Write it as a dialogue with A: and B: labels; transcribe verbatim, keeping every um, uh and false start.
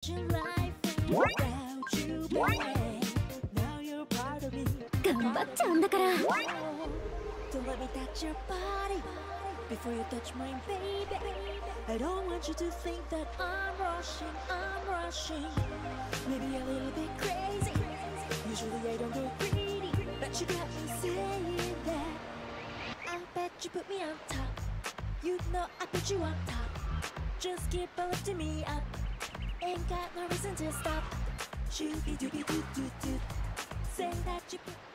A: imagine life without you, baby. Now you're part of me.
B: 頑張っちゃうんだから。
A: Don't let me touch your body before you touch mine, baby. I don't want you to think that I'm rushing, I'm rushing. Maybe a little bit crazy. Usually I don't go greedy, but you got me saying that. I bet you put me on top. You know I put you on top. Just keep on lifting me up. Ain't got no reason to stop. Shooby dooby doo doo doo. Say that you put